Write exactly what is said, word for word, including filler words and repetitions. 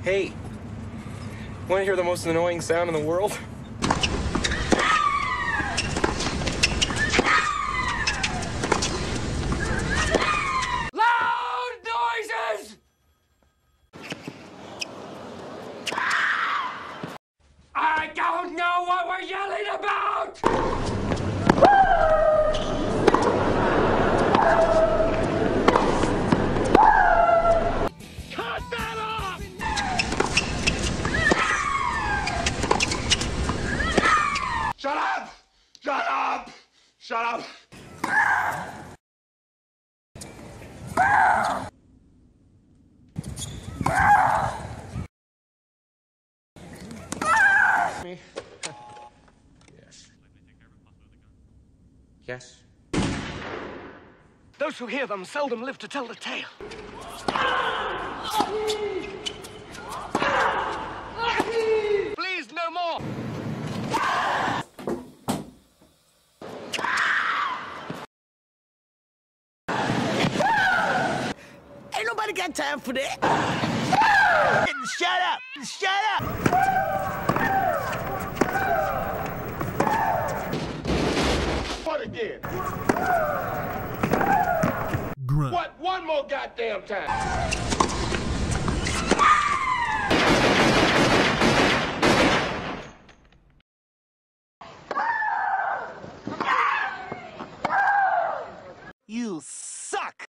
Hey, want to hear the most annoying sound in the world? Loud noises! I don't know what we're yelling about! Cut that off! Shut up! Shut up! Shut up! Me? Yes. Yes. Those who hear them seldom live to tell the tale. Please, no more! Ain't nobody got time for that. Shut up! Shut up! What again? Grunt. What? One more goddamn time.